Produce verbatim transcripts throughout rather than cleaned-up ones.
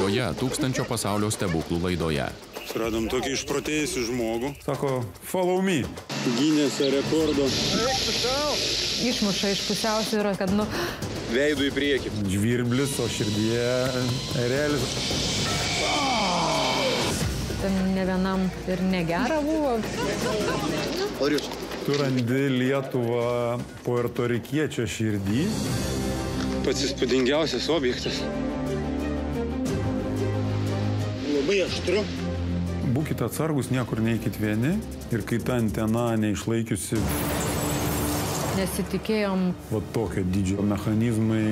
Kitoje tūkstančio pasaulio stebuklų laidoje. Suradom tokį išprotėjusių žmogų. Sako, follow me. Gineso rekordo. Išmuša iš pusiausvyros, kad nu... Veidų į priekį. Žvirblis, o širdyje erelis. Ten ne vienam ir negera buvo. Arius. Tu randi Lietuvą puertorikiečio širdį. Pats įspūdingiausias objektas. Labai aštru. Būkite atsargus, niekur neikit vieni. Ir kai ta antena neišlaikiusi... Nesitikėjom. Va tokio didžio mechanizmai.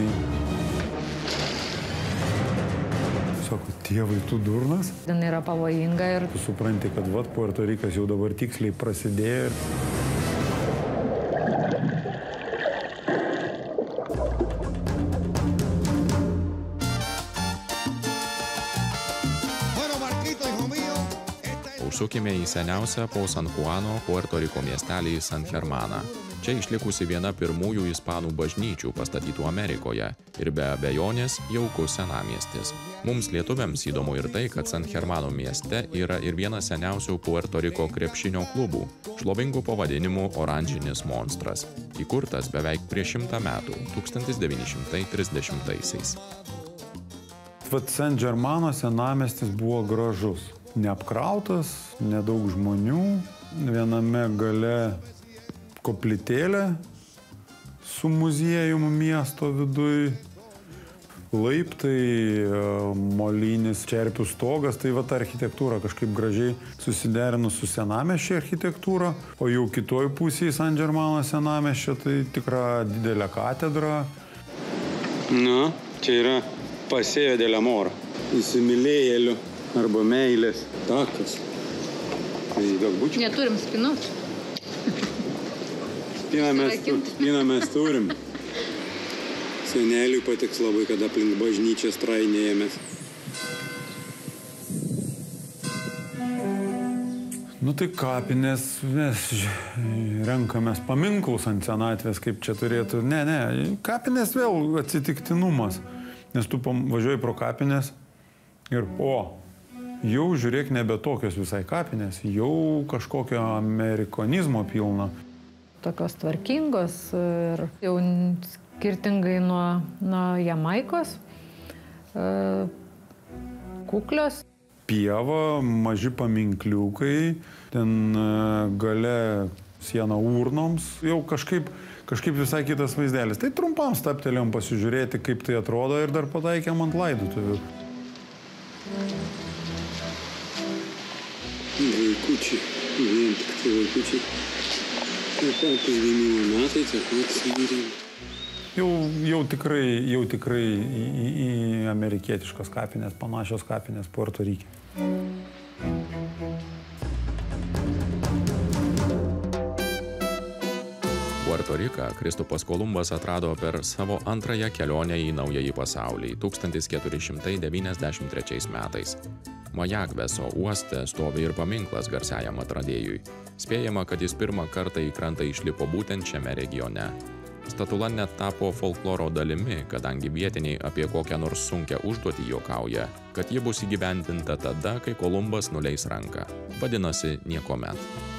Sako, tėvai, tu durnas? Ten yra pavojinga ir... Tu supranti, kad vat Puertorikas jau dabar tiksliai prasidėjo. Užsukime į seniausią po San Juano, Puerto Riko miestelį San Germaną. Čia išlikusi viena pirmųjų ispanų bažnyčių pastatytų Amerikoje ir be abejonės jaukus senamiestis. Mums lietuviams įdomu ir tai, kad San Germano mieste yra ir vienas seniausių Puerto Riko krepšinio klubų, šlovingų pavadinimų Oranžinis monstras, įkurtas beveik prieš šimtą metų, tūkstantis devyni šimtai trisdešimtaisiais. Vat San Germano senamiestis buvo gražus. Neapkrautas, nedaug žmonių, viename gale koplytėlė su muziejumi miesto viduj, laiptai, molinis čerpių stogas, tai va ta architektūra kažkaip gražiai susiderinus su senamiesčio architektūra, o jau kitoj pusėje San Germano senamiesčio tai tikra didelė katedra. Na, čia yra Paseo del Amor, įsimylėjėlių arba meilės takas. Tai galbūt... Neturim spinut. Spiną mes, spiną mes turim. Seneliui patiks labai, kad aplink bažnyčią strainėjamės. Nu tai kapinės, mes renkamės paminklus ant senatvės, kaip čia turėtų. Ne, ne, kapinės vėl atsitiktinumas. Nes tu važiuoji pro kapinės ir o... Jau, žiūrėk, nebe tokios visai kapinės, jau kažkokio amerikonizmo pilna. Tokios tvarkingos ir jau skirtingai nuo, nuo Jamaikos, e, kuklios. Pieva, maži paminkliukai, ten gale siena urnoms, jau kažkaip, kažkaip visai kitas vaizdelis. Tai trumpam staptelėjom pasižiūrėti, kaip tai atrodo ir dar pataikėm ant laidotuvių. Vaikučiai, vien tik tai vaikučiai. Taip pat gimimo metai, taip pat svyriai. Jau, jau tikrai, jau tikrai į, į, į amerikietiškas kapinės, panašios kapinės Puerto Rike. Puerto Riką Kristupas Kolumbas atrado per savo antrąją kelionę į naująjį pasaulį tūkstantis keturi šimtai devyniasdešimt trečiais metais. Majagveso uoste stovi ir paminklas garsiajam atradėjui. Spėjama, kad jis pirmą kartą į krantą išlipo būtent šiame regione. Statula net tapo folkloro dalimi, kadangi vietiniai apie kokią nors sunkią užduotį juokauja, kad ji bus įgyvendinta tada, kai Kolumbas nuleis ranką. Vadinasi, niekuomet.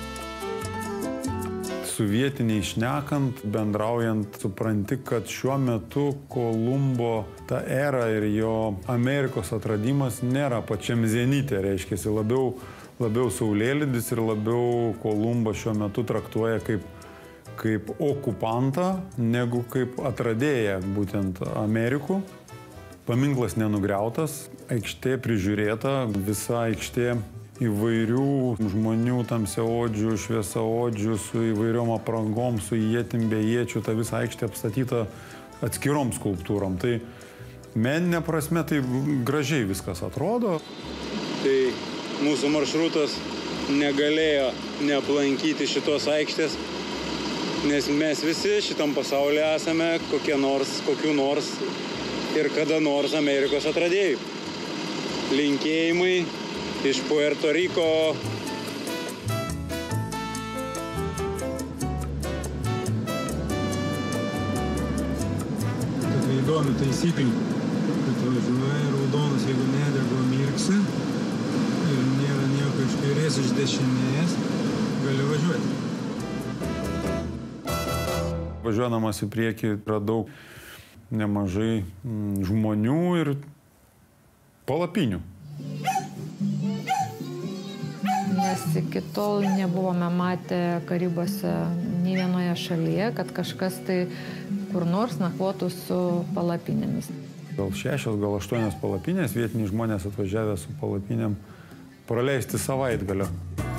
Su vietiniai šnekant, bendraujant, supranti, kad šiuo metu Kolumbo ta era ir jo Amerikos atradimas nėra pačiam zenite, reiškiasi labiau, labiau saulėlydis ir labiau Kolumbo šiuo metu traktuoja kaip, kaip okupantą, negu kaip atradėją būtent Amerikų. Paminklas nenugriautas, aikštė prižiūrėta, visa aikštė įvairių žmonių, tamsiaodžių, šviesaodžių, su įvairiom aprangom, su ietim, be iečių, ta visa aikštė apstatyta atskirom skulptūrom. Tai meninė prasme tai gražiai viskas atrodo. Tai mūsų maršrutas negalėjo neaplankyti šitos aikštės, nes mes visi šitam pasaulyje esame kokie nors, kokių nors ir kada nors Amerikos atradėjų. Linkėjimai iš Puerto Riko. Tokia įdomi taisyklė, kad važiuoja raudonas jeigu nedego mirksi ir nėra nieko iš kairės, iš dešinės, gali važiuoti. Važiuodamas į priekį radau nemažai žmonių ir palapinių. Nes iki tol nebuvome matę Karibuose nei vienoje šalyje, kad kažkas tai kur nors nakvotų su palapinėmis. Gal šešios, gal aštuonios palapinės, vietiniai žmonės atvažiavę su palapinėm praleisti savaitgalio.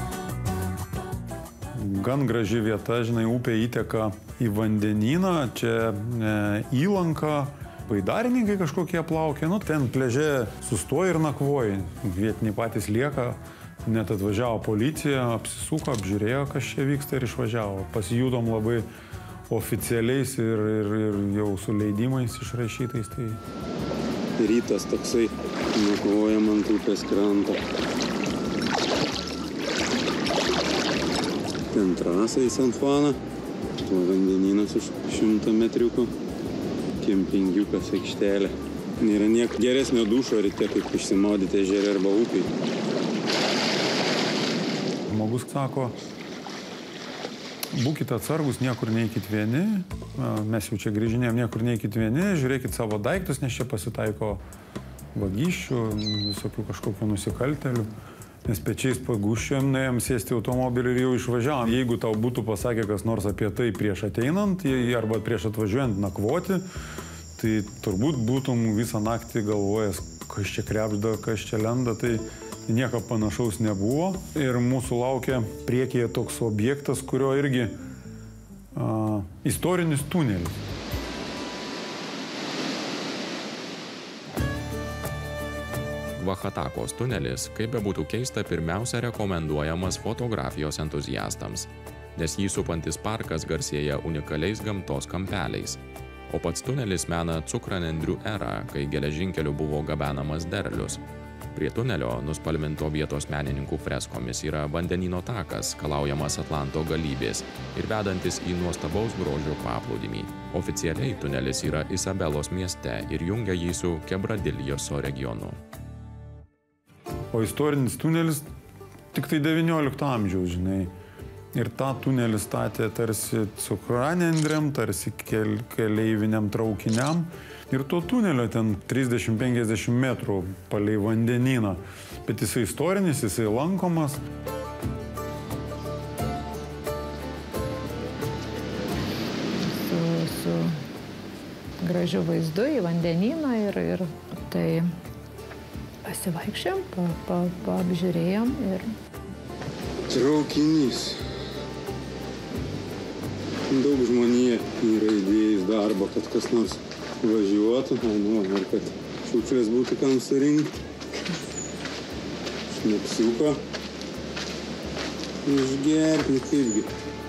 Gan graži vieta, žinai, upė įteka į vandenyną, čia e, įlanka, baidarininkai kažkokie plaukia, nu, ten pliaže sustoja ir nakvoja, vietiniai patys lieka, net atvažiavo policija, apsisuko, apžiūrėjo, kas čia vyksta ir išvažiavo. Pasijudom labai oficialiais ir, ir, ir jau su leidimais išrašytais. Tai... Rytas toksai, nakvojam ant upės kranto. Ten trasa į San Juaną, o vandenynas už šimtą metriukų, kempingiukas aikštelė. Nėra nieko geresnio dušo ryte, kaip išsimaudyti ežere arba upėj. Žmogus sako, būkite atsargus, niekur neikit vieni, mes jau čia grįžinėjom, niekur neikit vieni, žiūrėkit savo daiktus, nes čia pasitaiko vagysčių, visokių kažkokių nusikaltelių. Mes pečiais pagūščiam, nuėjom sėsti automobilį ir jau išvažiavom. Jeigu tau būtų pasakę kas nors apie tai prieš ateinant arba prieš atvažiuojant nakvoti, tai turbūt būtum visą naktį galvojęs, kas čia krebžda, kas čia lenda, tai nieko panašaus nebuvo. Ir mūsų laukia priekyje toks objektas, kurio irgi a, istorinis tunelis. Vahatakos tunelis, kaip bebūtų keista, pirmiausia rekomenduojamas fotografijos entuziastams, nes jį supantis parkas garsėja unikaliais gamtos kampeliais. O pats tunelis mena cukranendrių erą, kai geležinkeliu buvo gabenamas derlius. Prie tunelio, nuspalvinto vietos menininkų freskomis, yra vandenyno takas, skalaujamas Atlanto galybės ir vedantis į nuostabaus grožio paplūdimį. Oficialiai tunelis yra Isabelos mieste ir jungia jį su Quebradilloso regionu. O istorinis tunelis tik tai devyniolikto amžiaus, žinai. Ir tą tunelį statė tarsi cukranendrėm, tarsi kel, keleiviniam traukiniam. Ir to tunelio ten trisdešimt penkiasdešimt metrų palei vandenyną. Bet jisai istorinis, jisai lankomas. Su, su gražiu vaizdu į vandenyną ir, ir tai... Pasivaikščiam, pa, pa, paapžiūrėjom ir... Traukinys. Daug žmonija yra įdėjus darbo, kad kas nors važiuotų, nu, ar kad šiukšlės būtų kam surinkti. Šnapsiuko. Išgerti, kaipgi.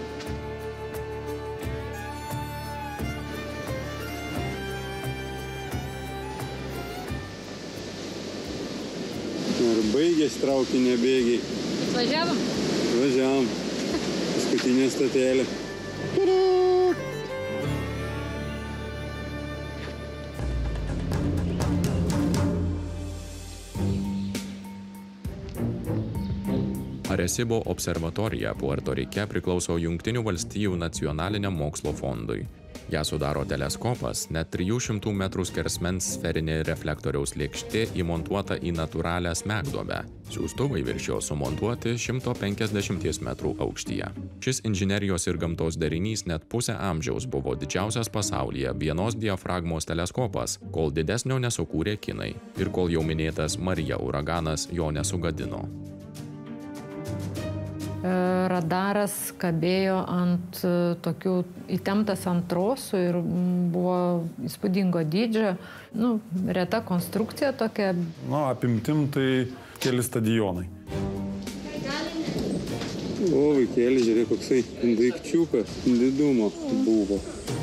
Ar baigės traukinio bėgiai? Važiavom? Važiavom. Paskutinė stotelė. Arecibo observatorija Puerto Rike priklauso Jungtinių valstijų nacionaliniam mokslo fondui. Ją sudaro teleskopas, net trijų šimtų metrų skersmens sferinė reflektoriaus lėkštė įmontuota į natūralią smegduobę. Siųstuvai virš jo sumontuoti šimto penkiasdešimties metrų aukštyje. Šis inžinerijos ir gamtos derinys net pusę amžiaus buvo didžiausias pasaulyje vienos diafragmos teleskopas, kol didesnio nesukūrė kinai ir kol jau minėtas Marija uraganas jo nesugadino. Radaras kabėjo ant tokių įtemptas ant trosų ir buvo įspūdingo dydžio, nu, reta konstrukcija tokia. Nu, apimtim tai keli stadionai. O, vaikėlį, žiūrėk, koksai daikčiukas, didumo buvo.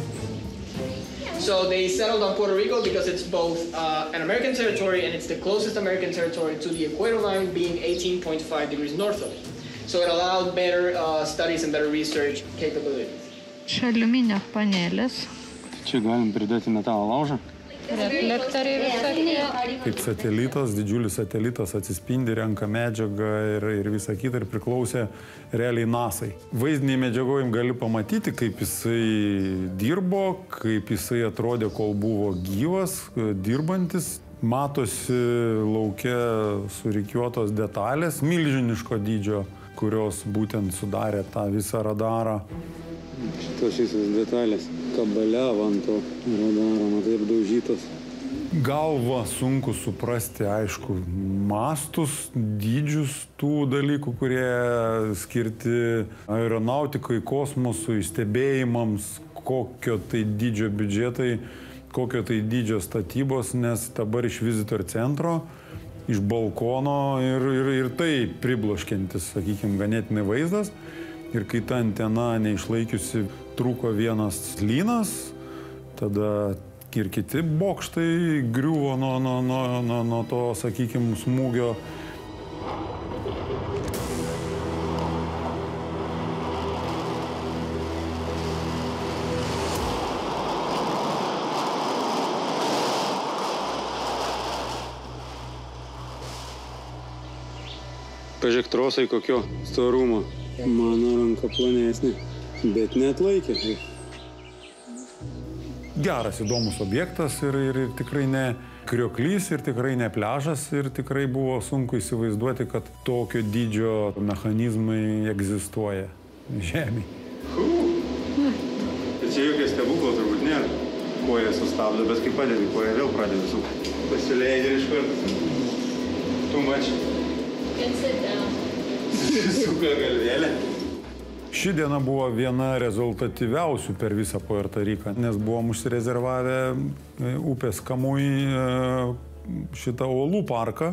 So they settled on Puerto Rico because it's both uh, an American territory and it's the closest American territory to the equator line, being eighteen point five degrees north of it. So it allowed better uh, studies and better research capabilities. Čia aliuminio panelės. Čia galim pridėti metalo laužą. reflektoriai visokie. Kaip satelitas, didžiulis satelitas atsispindi, renka medžiagą ir, ir visą kitą ir priklausė realiai nasai. Vaizdiniai medžiagojim gali pamatyti, kaip jisai dirbo, kaip jisai atrodė, kol buvo gyvas, dirbantis. Matosi lauke surikiuotos detalės milžiniško dydžio, kurios būtent sudarė tą visą radarą. Šitos visos detalės kabaliavo ant to radaro, matai, apdaužytos. Galva sunku suprasti, aišku, mastus, dydžius tų dalykų, kurie skirti aeronautikai, kosmosui, stebėjimams, kokio tai dydžio biudžetai, kokio tai dydžio statybos, nes dabar iš Visitor centro, iš balkono ir, ir, ir tai pribloškiantis, sakykime, ganėtinai vaizdas. Ir kai ta antena neišlaikiusi trūko vienas lynas, tada ir kiti bokštai griuvo nuo, nuo, nuo, nuo, nuo to, sakykime, smūgio. Pažiūrėk, trosai kokio storumo. Mano ranka plonesnė, bet neatlaikė. Geras, įdomus objektas ir, ir, ir tikrai ne krioklys, ir tikrai ne pliažas, ir tikrai buvo sunku įsivaizduoti, kad tokio dydžio mechanizmai egzistuoja Žemėje. Tai čia jokie stebuklo turbūt nėra. Koja sustabdo, bet kai padedi, koja vėl pradedi sukti. Pasileidė iš karto. Too much. Suka galvėlė. Ši diena buvo viena rezultatyviausių per visą Puerto Riką, nes buvom užsirezervavę upės Kamui šitą uolų parką.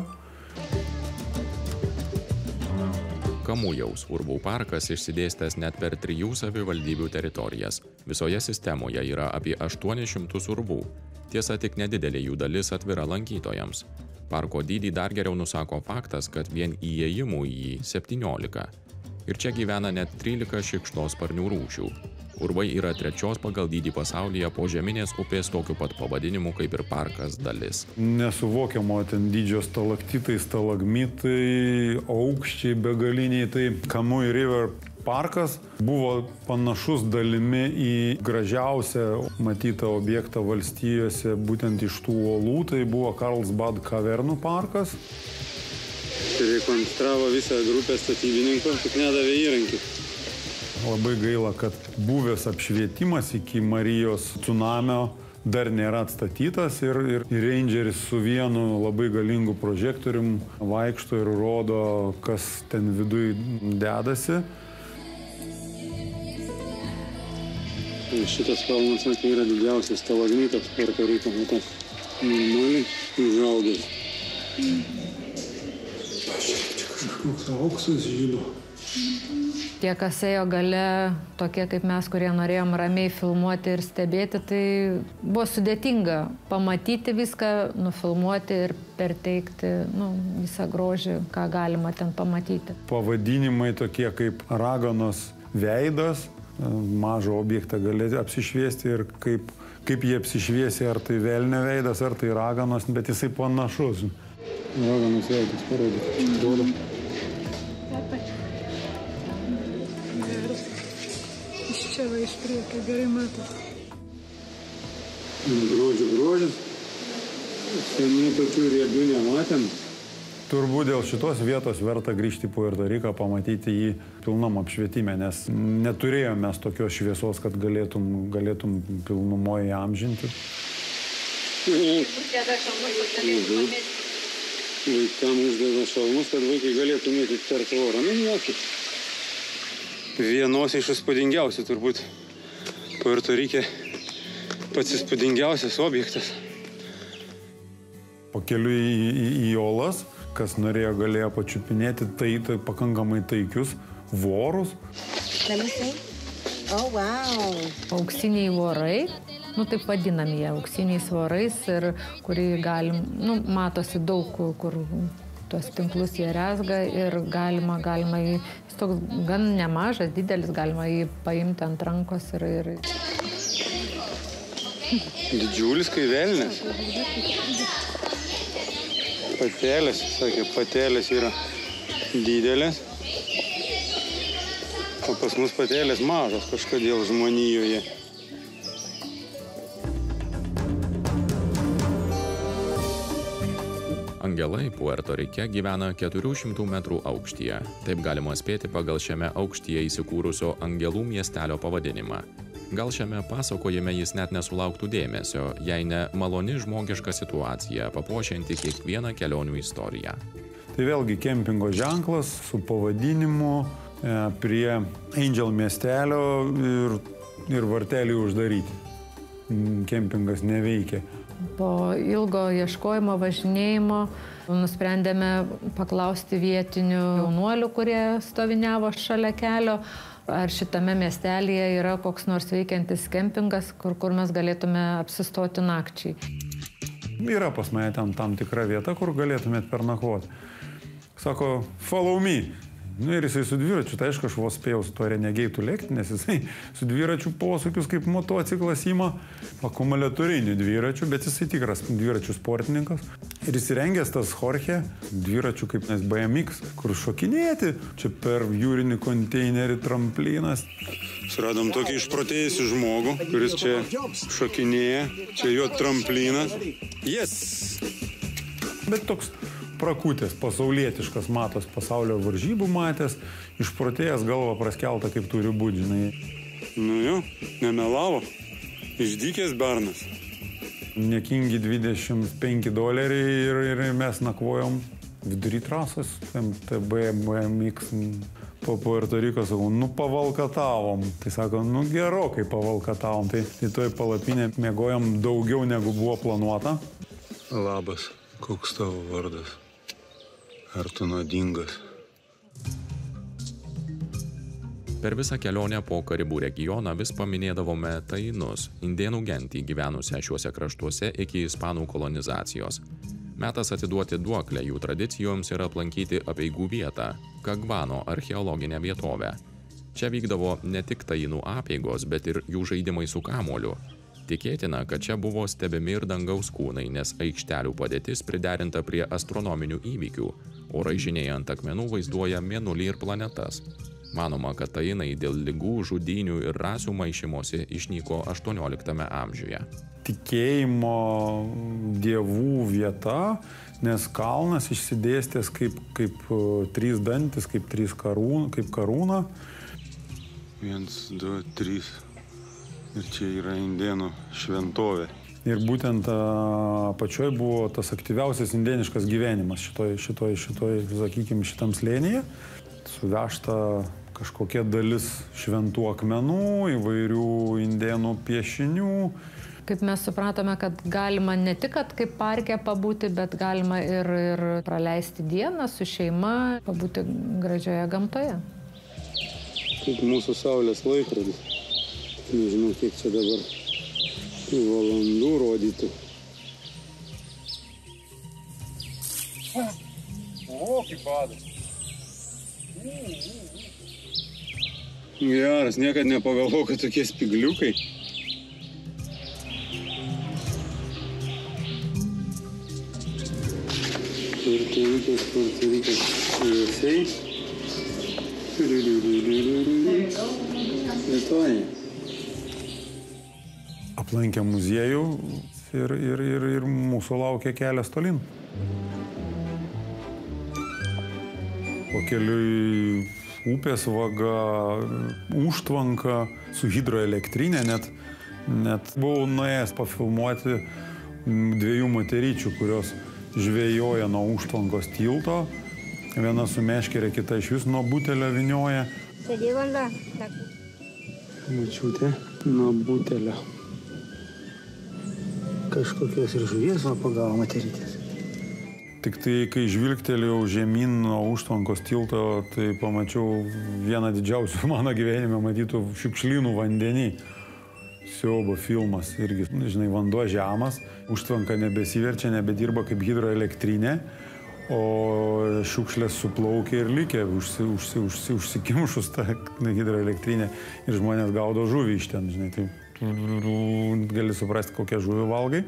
Kamujaus urbų parkas išsidėstęs net per trijų savivaldybių teritorijas. Visoje sistemoje yra apie aštuonis šimtus urbų. Tiesa, tik nedidelė jų dalis atvira lankytojams. Parko dydį dar geriau nusako faktas, kad vien įėjimų į jį septyniolika. Ir čia gyvena net trylika šikšnosparnių rūšių. Urvai yra trečios pagal dydį pasaulyje požeminės upės tokiu pat pavadinimu kaip ir parkas dalis. Nesuvokiamo ten dydžio stalaktitai, stalagmitai, aukščiai begaliniai, tai Kamui River parkas buvo panašus dalimi į gražiausią matytą objektą valstijose, būtent iš tų uolų, tai buvo Carlsbad kavernų parkas. Rekonstravo visą grupę statybininkų, tik nedavė įrankį. Labai gaila, kad buvęs apšvietimas iki Marijos tsunamio dar nėra atstatytas ir, ir rangeris su vienu labai galingu prožektorium vaikšto ir rodo, kas ten viduj dedasi. Šitas kalnas, matai, yra didžiausias stalagmitas Puerto Rico, matai, normaliai užaugęs. Čia kažkoks auksas žydo. Tie, kas ėjo gale, tokie kaip mes, kurie norėjom ramiai filmuoti ir stebėti, tai buvo sudėtinga pamatyti viską, nufilmuoti ir perteikti nu, visą grožį, ką galima ten pamatyti. Pavadinimai tokie kaip raganos veidas, mažą objektą galėti apsišviesti ir kaip, kaip jie apsišviesi, ar tai velnio veidas, ar tai raganos, bet jisai panašus. Raganos veidas parodė, čia duoda. Iš čia va iš priekio gerai matot. Grožio grožis. Seniai tokių riebių nematėm. Turbūt dėl šitos vietos verta grįžti į Puerto Riką, pamatyti jį pilnam apšvietime, nes neturėjome mes tokios šviesos, kad galėtum, galėtum pilnumoje įamžinti. Vaikam uždeda šalmus, kad vaikai galėtų mėtyti per tvorą. Nu, jokį. Vienos iš įspūdingiausių turbūt Puerto Rike pats įspūdingiausias objektas. Pakeliui į, į, į olas, kas norėjo, galėjo pačiupinėti tai, tai pakankamai taikius vorus. Oh, wow. Auksiniai vorai, nu taip vadinami jie auksiniais vorais, ir kurį galim, nu matosi daug, kur tuos tinklus jie rezga ir galima, galima jį, jis toks gan nemažas, didelis, galima jį paimti ant rankos ir... ir... Didžiulis kaivelnis. Patelės, sakė, patelės yra didelės. O pas mus patelės mažos kažkodėl žmonijoje. Angelai Puerto Rike gyvena keturių šimtų metrų aukštyje. Taip galima spėti pagal šiame aukštyje įsikūrusio Angelų miestelio pavadinimą. Gal šiame pasakojime jis net nesulauktų dėmesio, jei ne maloni žmogiška situacija, papuošianti kiekvieną kelionių istoriją. Tai vėlgi kempingo ženklas su pavadinimu e, prie Angel miestelio ir, ir varteliai uždaryti. Kempingas neveikia. Po ilgo ieškojimo, važinėjimo nusprendėme paklausti vietinių jaunuolių, kurie stoviniavo šalia kelio, ar šitame miestelyje yra koks nors veikiantis kempingas, kur, kur mes galėtume apsistoti nakčiai. Yra pas mane tam, tam tikra vieta, kur galėtumėt pernakvoti. Sako, follow me. Nu ir jisai su dviračiu, tai aišku, aš vos spėjau su tuo renegeitu lėkti, nes jisai su dviračiu posūkius kaip motociklas ima, akumuliatorinių dviračių, bet jisai tikras dviračių sportininkas. Ir įsirengęs tas Jorge, dviračių kaip nes B M X, kur šokinėti, čia per jūrinį konteinerį tramplinas. Suradom tokį išprotėjusį žmogų, kuris čia šokinėja, čia jo tramplinas. Yes! Bet toks prakutęs, pasaulietiškas, matos pasaulio varžybų matęs, išprotėjęs galva praskelta, kaip turi būt, žinai. Nu jo, nemelavo. Išdykęs bernas. Niekingi dvidešimt penki doleriai ir, ir mes nakvojom vidury trasos, M T B, B M X, po Puerto Riko, sakau, nu pavalkatavom. Tai sako, nu gerokai pavalkatavom. Tai, tai toj palapinė mėgojom daugiau negu buvo planuota. Labas, koks tavo vardas? Ar tu nuodingas? Per visą kelionę po Karibų regioną vis paminėdavome tainus, indėnų gentį gyvenusią šiuose kraštuose iki ispanų kolonizacijos. Metas atiduoti duoklę jų tradicijoms ir aplankyti apeigų vietą – Kagvano archeologinę vietovę. Čia vykdavo ne tik tainų apeigos, bet ir jų žaidimai su kamuoliu. Tikėtina, kad čia buvo stebimi ir dangaus kūnai, nes aikštelių padėtis priderinta prie astronominių įvykių, o raižiniai ant akmenų vaizduoja mėnulį ir planetas. Manoma, kad tainai dėl ligų, žudynių ir rasių maišymosi išnyko aštuonioliktame amžiuje. Tikėjimo dievų vieta, nes kalnas išsidėstęs kaip, kaip trys dantis, kaip trys karūna, kaip karūna. Viens, du, trys. Ir čia yra indėnų šventovė. Ir būtent apačioj buvo tas aktyviausias indėniškas gyvenimas šitoj, šitoj, šitoj, sakykime, šitam slėnyje. Suvežta kažkokia dalis šventų akmenų, įvairių indėnų piešinių. Kaip mes supratome, kad galima ne tik kaip parke pabūti, bet galima ir, ir praleisti dieną su šeima, pabūti gražioje gamtoje. Kaip mūsų saulės laikrodis. Nežinau, kiek čia dabar valandų rodytų. O, kaip badas. Geras, niekad nepagalvojau, kad tokie spigliukai. Puerto Rikas, Puerto Rikas, šviesiai. Lietuvoje. Aplankė muziejų ir, ir, ir, ir mūsų laukia kelias tolyn. Po keliui upės vaga, užtvanka su hidroelektrinė, net, net buvau nuėjęs pafilmuoti dviejų moteryčių, kurios žvejoja nuo užtvankos tilto. Viena su meškerė, kita iš vis nuo butelio vynioja. Mačiutė nuo butelio. Kažkokios ir žuvies va pagavo materytės. Tik tai, kai žvilgtelėjau žemyn nuo užtvankos tilto, tai pamačiau vieną didžiausių mano gyvenime matytų šiukšlynų vandenį. Siaubo filmas irgi, žinai, vanduo žemas, užtvanka nebesiverčia, nebedirba kaip hidroelektrinė, o šiukšlės suplaukia ir likė užsi, užsi, užsi, užsikimšus tą hidroelektrinę ir žmonės gaudo žuvį iš ten, žinai, tai gali suprasti, kokią žuvį valgai.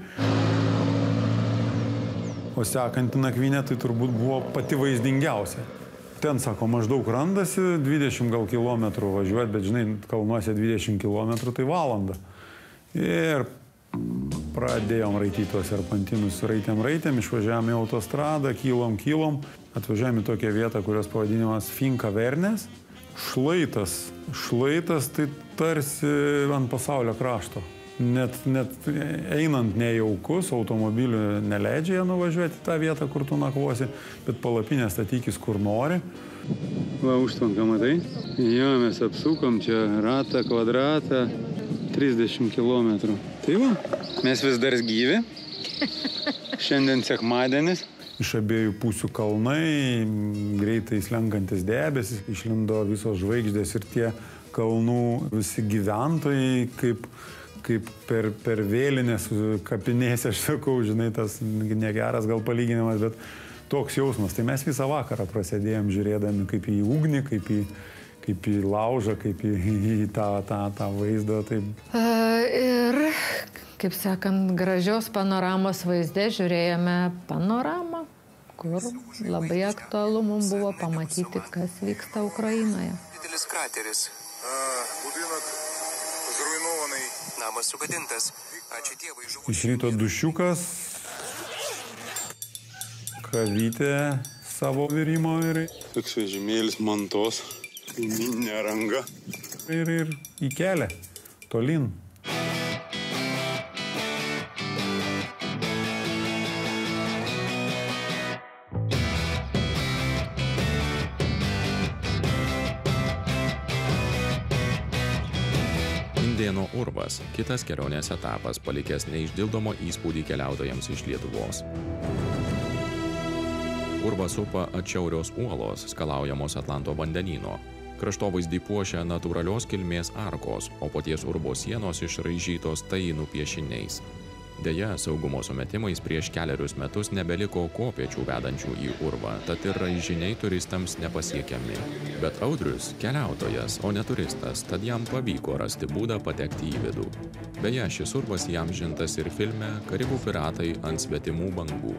O sekanti nakvynė tai turbūt buvo pati vaizdingiausia. Ten, sako, maždaug randasi, dvidešimt gal kilometrų važiuoti, bet, žinai, kalnuose dvidešimt kilometrų tai valanda. Ir pradėjom raityti tuos serpantinus, raitėm, raitėm, išvažiavome į autostradą, kylom, kylom, atvažiavome į tokią vietą, kurios pavadinimas Finca Vernės. Šlaitas, šlaitas tai tarsi ant pasaulio krašto. Net, net einant nejaukus, automobilių neleidžia jie nuvažiuoti tą vietą, kur tu nakvosi, bet palapinę statykis kur nori. Va, užtvanka, matai? Jo, mes apsukom čia ratą, kvadratą, trisdešimt kilometrų. Tai va, mes vis dar gyvi. Šiandien sekmadienis. Iš abiejų pusių kalnai, greitai slenkantis debesis, išlindo visos žvaigždės ir tie kalnų visi gyventojai, kaip kaip per, per vėlinės kapinėse, aš sakau, žinai, tas negeras gal palyginimas, bet toks jausmas. Tai mes visą vakarą prasidėjom žiūrėdami kaip į ugnį, kaip į, kaip į laužą, kaip į, į tą, tą, tą vaizdą. Taip. Ir, kaip sakant, gražios panoramos vaizde žiūrėjome panoramą, kur labai aktualu mums buvo pamatyti, kas vyksta Ukrainoje. Didelis krateris. Budinok zruinovanai. Namas sugadintas. Ačiū Dievui, žuvų. Iš ryto dušiukas, kavytė savo virimo ir... Toks vežimėlis mantos, minė ranga. Ir, ir į kelią, tolyn. Indėno urvas – kitas kelionės etapas, palikęs neišdildomo įspūdį keliautojams iš Lietuvos. Urvą supa atšiaurios uolos, skalaujamos Atlanto vandenyno. Kraštovaizdį puošia natūralios kilmės arkos, o paties urvo sienos išraižytos tainų piešiniais. Deja, saugumo sumetimais prieš kelerius metus nebeliko kopėčių vedančių į urvą, tad ir raižiniai turistams nepasiekiami. Bet Audrius – keliautojas, o ne turistas, tad jam pavyko rasti būdą patekti į vidų. Beje, šis urvas įamžintas ir filme Karibų piratai ant svetimų bangų.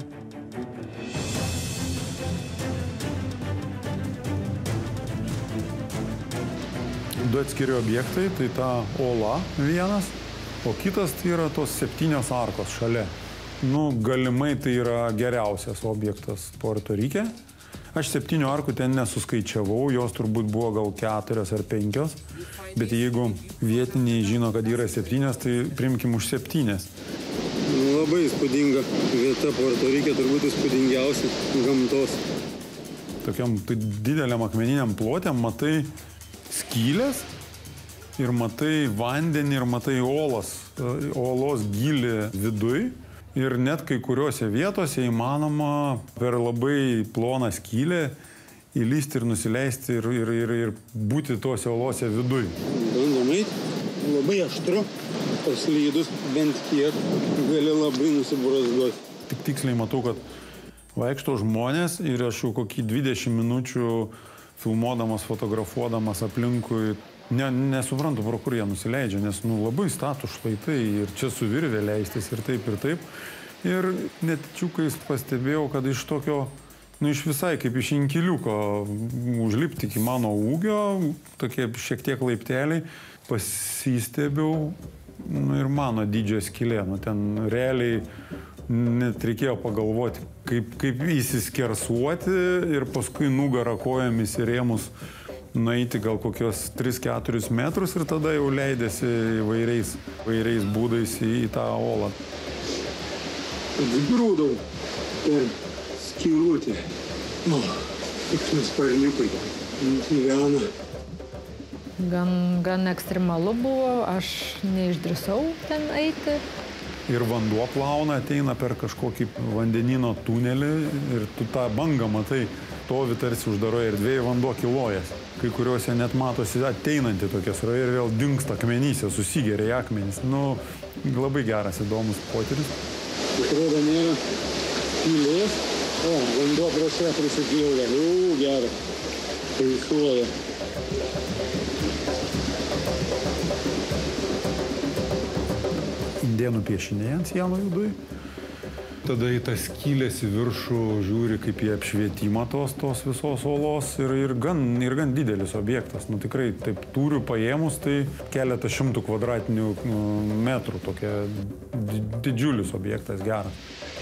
Du atskiri objektai, tai ta ola vienas, o kitas tai yra tos septynios arkos šalia. Nu, galimai tai yra geriausias objektas Puerto Rike. Aš septynių arkų ten nesuskaičiavau, jos turbūt buvo gal keturios ar penkios, bet jeigu vietiniai žino, kad yra septynios, tai primkim už septynės. Labai įspūdinga vieta Puerto Rike, turbūt įspūdingiausia gamtos. Tokiam tai dideliam akmeniniam plotėm matai skylės ir matai vandenį ir matai olas, olos gilį viduj. Ir net kai kuriuose vietose įmanoma per labai ploną skylę įlysti ir nusileisti ir, ir, ir, ir būti tuose olose viduj. Bandom eiti, labai aštru, paslydus bent kiek, gali labai nusibrozduoti. Tik tiksliai matau, kad vaikšto žmonės ir aš jau kokį dvidešimt minučių filmuodamas, fotografuodamas aplinkui, ne, nesuprantu, pro kur jie nusileidžia, nes nu, labai statų šlaitai ir čia su virvė leistis ir taip ir taip. Ir netyčiukais pastebėjau, kad iš tokio, nu iš visai kaip iš inkiliuko užlipti iki mano ūgio, tokie šiek tiek laipteliai, pasistebėjau, nu ir mano dydžio skylė, nu ten realiai net reikėjo pagalvoti, kaip, kaip įsiskersuoti ir paskui nugarą kojomis įrėmus nueiti gal kokios tris keturis metrus ir tada jau leidėsi įvairiais, įvairiais būdais į, į tą olą. Atgrūdau per skylutę. O, tik sparniukai gyvena. Gan, gan ekstremalu buvo, aš neišdrįsau ten eiti. Ir vanduo plauna, ateina per kažkokį vandenino tunelį ir tu tą bangą matai, tovi tarsi uždaroje erdvėje, vanduo kilojas. Kai kuriuose net matosi ateinanti tokia srovė ir vėl dingsta akmenyse, susigeria į akmenis. Nu, labai geras, įdomus potyris. Atrodo, nėra tylės. O, vanduo prieš ją prisikėlė. U, geras. Paišuoja. indėnų piešiniai ant sienų viduj. Tada į tas skylės į viršų žiūri kaip į apšvietimą tos, tos visos olos ir, ir, gan, ir gan didelis objektas. Nu, tikrai taip tūrių paėmus, tai keletą šimtų kvadratinių nu, metrų, tokia didžiulis objektas, geras.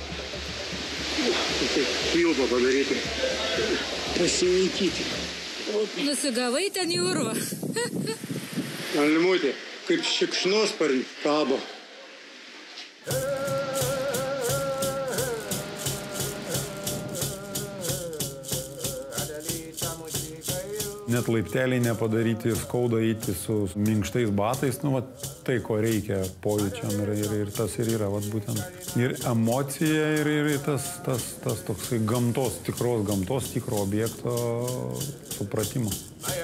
Pilpą padaryti, pasivaikyti. Nusigavai ten jūrų. Alimutė, kaip šikšnosparnį kabo. Net laipteliai nepadaryti ir skauda eiti su minkštais batais, nu, va, tai, ko reikia pojūčiam ir, ir, ir tas ir yra, va, būtent ir emocija ir, ir tas, tas, tas toksai gamtos, tikros gamtos, tikro objekto supratimas.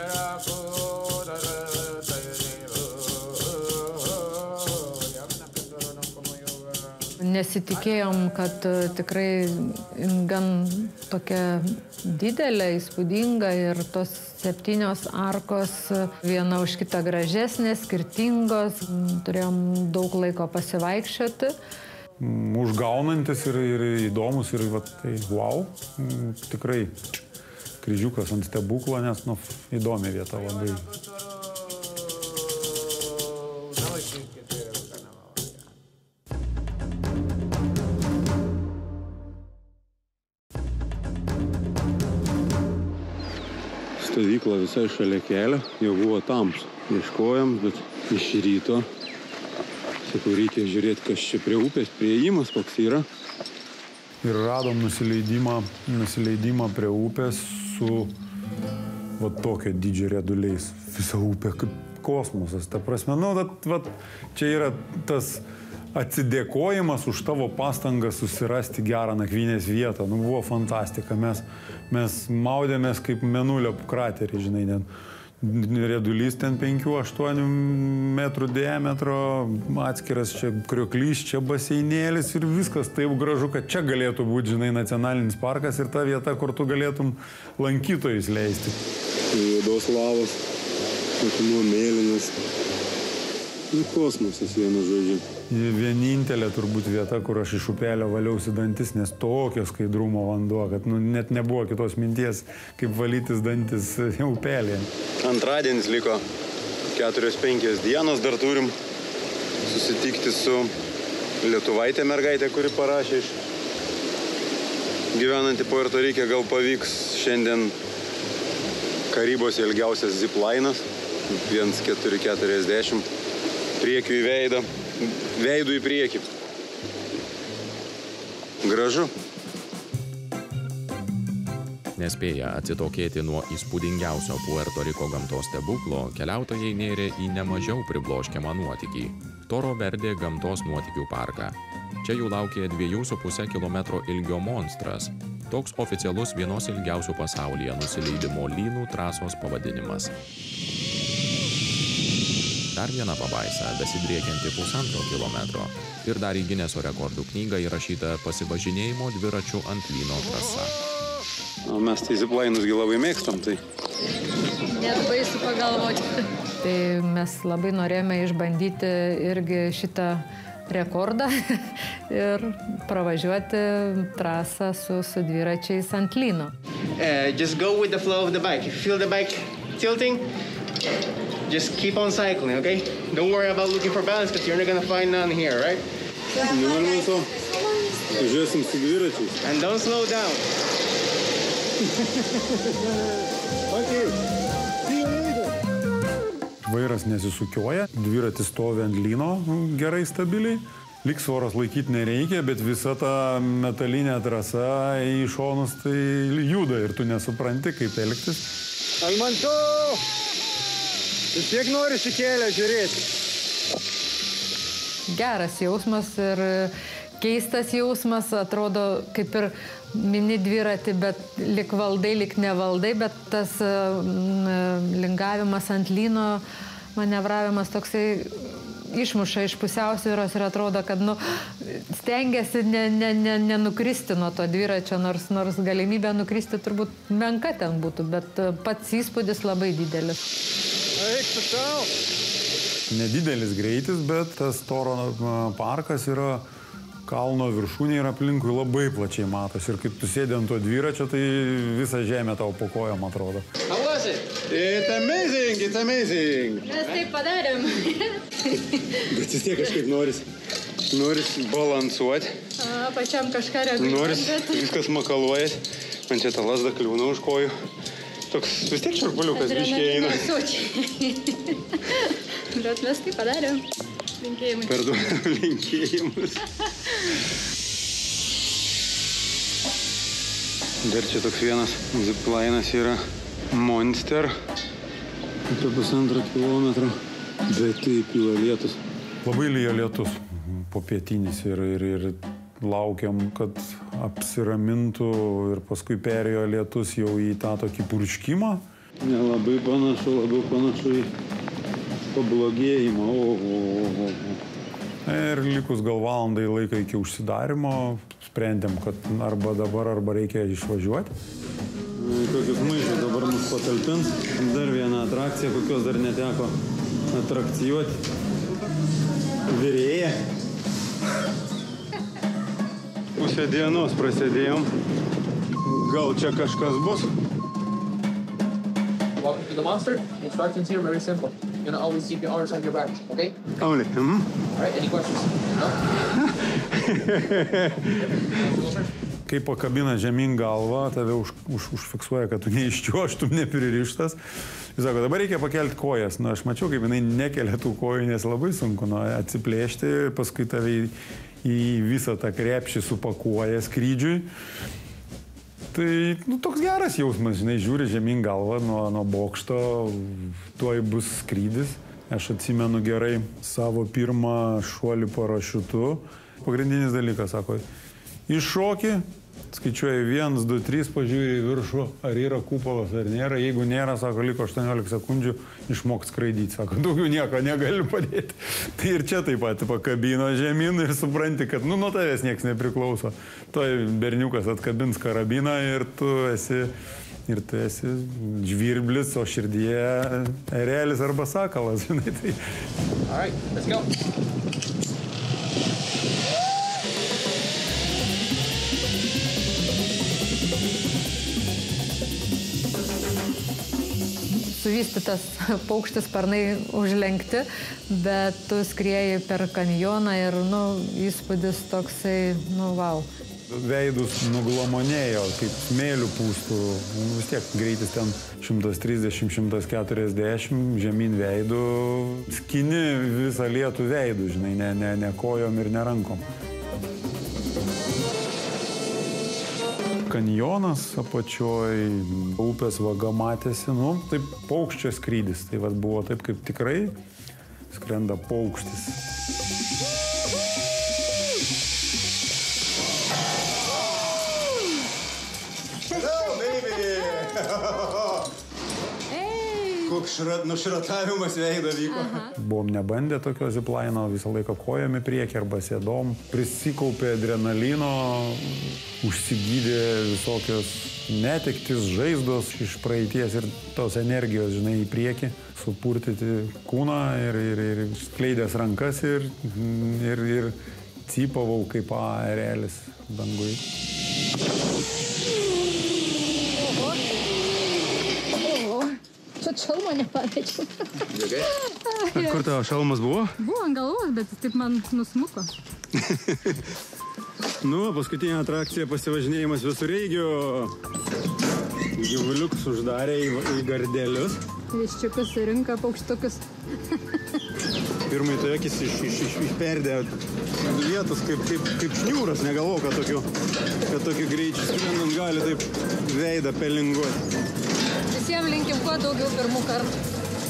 Nesitikėjom, kad tikrai gan tokia didelė, įspūdinga ir tos septynios arkos, viena už kitą gražesnės, skirtingos. Turėjom daug laiko pasivaikščioti. Užgaunantis ir, ir įdomus ir va, tai wow, tikrai kryžiukas ant stebuklo, nes nu, įdomi vieta labai. Stovykla visai šalia kelio, jau buvo tamsu. Ieškojom, bet iš ryto. Sakau, reikia žiūrėti, kas čia prie upės, priėjimas koks yra. Ir radom nusileidimą, nusileidimą prie upės su va tokio dydžio rieduliais. Visa upė kaip kosmosas. Ta prasme, nu, vat, vat, čia yra tas atsidėkojimas už tavo pastangą susirasti gerą nakvynės vietą. Nu, buvo fantastika. Mes, mes maudėmės kaip Mėnulio kraterį, žinai, ten riedulys ten penkių aštuonių metrų diametro, atskiras čia krioklys, čia baseinėlis ir viskas taip gražu, kad čia galėtų būti, žinai, nacionalinis parkas ir ta vieta, kur tu galėtum lankytojus leisti. Juodos lavos, nuo mėlynas. Nu, kosmosas vienu žodžiu. Vienintelė turbūt vieta, kur aš iš upelio valiausi dantis, nes tokio skaidrumo vanduo, kad nu, net nebuvo kitos minties, kaip valytis dantis upelėje. Antradienis liko keturios penkios dienos, dar turim susitikti su lietuvaitė mergaitė, kuri parašė iš gyvenanti Puerto Rike. Gal pavyks šiandien Karibose ilgiausias ziplainas, vienas keturi keturiasdešimt, priekiu į veidą, veidų į priekį. Gražu. Nespėję atsitokėti nuo įspūdingiausio Puerto Riko gamtos stebuklo, keliautojai nėrė į nemažiau pribloškiamą nuotykį – Toro Verde gamtos nuotykių parką. Čia jų laukė dviejų su puse kilometro ilgio monstras. Toks oficialus vienos ilgiausių pasaulyje nusileidimo lynų trasos pavadinimas. Dar viena pabaisa, besidriekianti pusantro kilometro. Ir dar į Gineso rekordų knygą įrašyta pasivažinėjimo dviračių ant lyno trasa. O mes tai ziplainusgi labai mėgstam, tai... Net baisu pagalvoti. Tai mes labai norėjome išbandyti irgi šitą rekordą ir pravažiuoti trasą su, su dviračiais ant lyno. Uh, just go with the flow of the bike. If you feel the bike tilting, just keep on cycling, okay? Don't worry about looking for balance, because you're not gonna find none here, right? Nemanau to. Važiuosim su dviračiais. And don't slow down. Okay. Vairas nesisukioja, dviratis stovi ant lyno gerai stabiliai. Liksvoros laikyti nereikia, bet visa ta metalinė trasa į šonus tai juda ir tu nesupranti, kaip elgtis. Almanto! Vis tiek nori šį kelią žiūrėti. Geras jausmas ir keistas jausmas, atrodo kaip ir mini dviratį, bet lik valdai, lik nevaldai, bet tas lingavimas ant lyno, manevravimas toksai išmuša iš pusiausvyros ir atrodo, kad nu, stengiasi nenukristi ne, ne, ne nuo to dviračio, nors, nors galimybė nukristi turbūt menka ten būtų, bet pats įspūdis labai didelis. Eik, pusiau! nedidelis greitis, bet tas Toro parkas yra kalno viršūnė ir aplinkui labai plačiai matosi. Ir kaip tu sėdi ant to dviračio, tai visa žemė tau po kojom atrodo. How was it? It's amazing, it's amazing. Mes taip padarėm. Bet vis tiek kažkaip noris, noris balansuoti. A, pačiam kažką reaguoti. Noris, viskas makaluojas. Man čia ta lasda kliūna už kojų. Toks vis tiek šarpuliukas biškiai eina. Bet mes taip padarėm. Linkėjimai. Perduodam linkėjimus. Dar čia toks vienas ziplainas yra Monster. Apie pusantro kilometro. Bet taip pila lietus. Labai lyja lietus popietinis ir, ir, ir laukiam, kad apsiramintų ir paskui perėjo lietus jau į tą tokį purškimą. Nelabai panašu, labiau panašu į pablogėjimą. O, o, o, o. Ir likus gal valandai laiką iki užsidarimo, sprendėm, kad arba dabar, arba reikia išvažiuoti. Kokius maišus dabar mus patalpins. Dar vieną atrakciją, kokios dar neteko atrakcijuoti. Virėja. Pusę dienos prasidėjom. Gal čia kažkas bus? Welcome to the Monster. Instructions here very simple. You're gonna always keep your arms on your back, okay? Only. Mm-hmm. All right, any questions? No? Kai pakabina žemyn galvą, tave už, už, užfiksuoja, kad tu neiščiuoštum, nepririštas. Jis sako, dabar reikia pakelti kojas. Nu, aš mačiau, kaip jinai nekelia tų kojų, nes labai sunku nu, atsiplėšti, paskui tave į, į visą tą krepšį supakuoja skrydžiui. Tai nu, toks geras jausmas, žinai, žiūri žemyn galvą nuo, nuo bokšto, tuoj bus skrydis. Aš atsimenu gerai savo pirmą šuolį parašiutu. Pagrindinis dalykas, sako, iššoki, skaičiuoji vienas, du, trys, pažiūri į viršų, ar yra kupolas, ar nėra. Jeigu nėra, sako, liko aštuoniolika sekundžių, išmok skraidyti. Sako, daugiau nieko negaliu padėti. Tai ir čia taip pat pakabino žemyn ir supranti, kad nu, nuo tavęs niekas nepriklauso. Toj berniukas atkabins karabiną ir tu esi, ir tu esi žvirblis, o širdyje erelis arba sakalas. Žinai, tai... All right, let's go. Suvystytas paukštis, sparnai užlenkti, bet tu skrieji per kanjoną ir, nu, įspūdis toksai, nu, wow. Veidus nuglomonėjo, kaip smėlių pūstų. Vis tiek greitis ten šimtas trisdešimt šimtas keturiasdešimt, žemyn veidų. Skini visą lietų veidų, žinai, ne, ne, ne kojom ir ne rankom. Kanjonas apačioj, upės vaga matėsi, nu, taip paukščio skrydis. Tai vat buvo taip, kaip tikrai skrenda paukštis. Hello, baby! Koks šrat, nušratavimas veido vyko. Buvom nebandę tokio ziplaino, visą laiką kojom į priekį arba sėdom. Prisikaupė adrenalino, užsigydė visokios netektis, žaizdos iš praeities ir tos energijos, žinai, į priekį, supurtyti kūną ir, ir, ir skleidęs rankas ir, ir, ir cypavau kaip erelis dangui. Čia šalmo nepamečiau. Kur tavo šalmas buvo? Buvo ant galvos, bet taip man nusmuko. Nu, paskutinė atrakcija pasivažinėjimas visureigiu. Gyvuliukus uždarė į, į gardelius. Viščiukus rinka paukštukus. Pirmai tai akis iš, iš, iš, išperdė vietos kaip, kaip, kaip šniūras. Negalvau, kad tokiu, kad tokiu greičiu skrendant gali taip veidą pelinguoti. Visiems linkim kuo daugiau pirmų kartų.